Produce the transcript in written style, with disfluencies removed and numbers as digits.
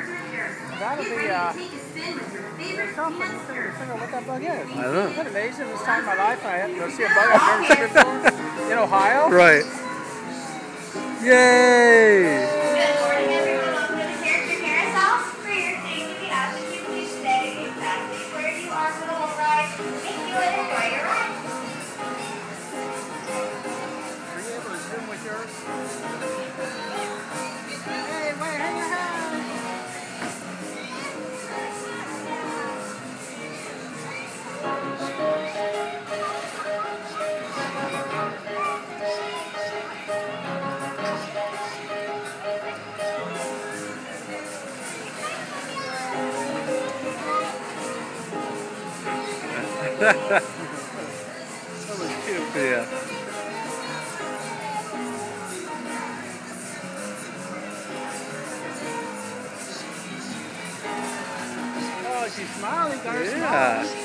That'll be something. You figure what that bug is. I don't know. Isn't it amazing this time of my life I had to go see a bug I've never seen before in Ohio? Right. Yay! Good morning, everyone. Welcome to the character carousel. For your safety, we ask that you please stay exactly where you are for the whole ride. Thank you and enjoy your ride. Are you able to zoom with yours? Hey, wait, hang your hat. That was cute. Yeah. Oh, she's smiling, guys. Yeah.